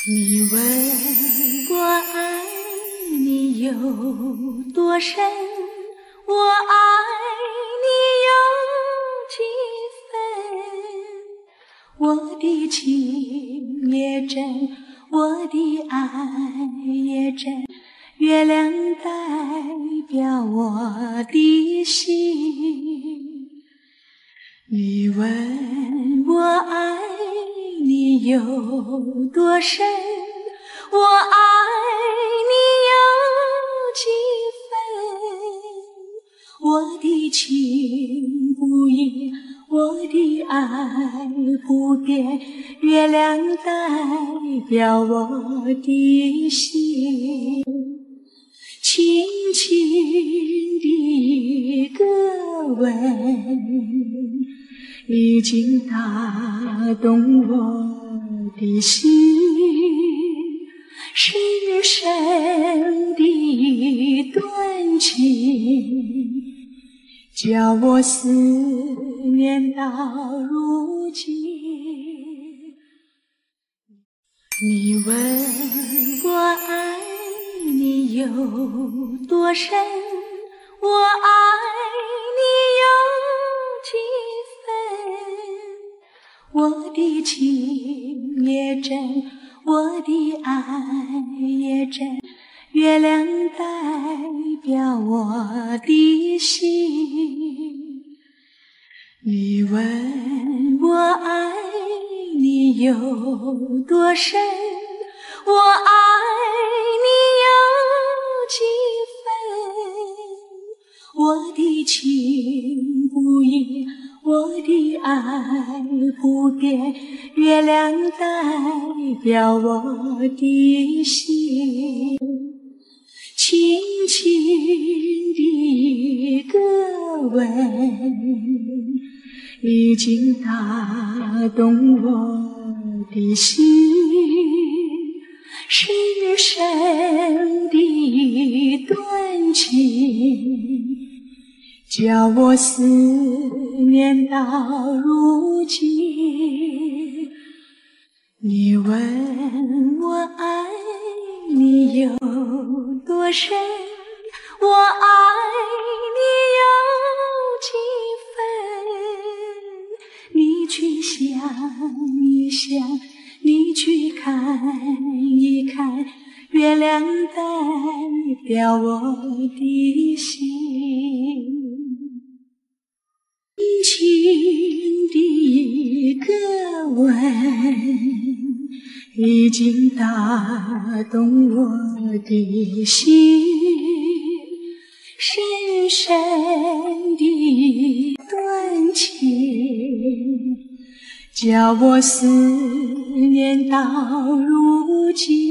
你问我爱你有多深，我爱你有几分，我的情也真，我的爱也真，月亮代表我的心。你问我爱你有多深，我爱你有几分，我的情不移，我的爱不变，月亮代表我的心。轻轻的一个吻，已经打动我的心，深深的一段情，叫我思念到如今。你问我爱你有多深，我爱你有几分，我的情也真，我的爱也真，月亮代表我的心。你问我爱你有多深，我爱你有几分，我的情不移，我的爱不变，月亮代表我的心。轻轻的一个吻，已经打动我的心，深深的一段情，叫我思念到如今。你问我爱你有多深，我爱你有几分，你去想一想，你去看一看，月亮代表我的心。轻轻的一个吻，已经打动我的心，深深的一段情，叫我思念到如今。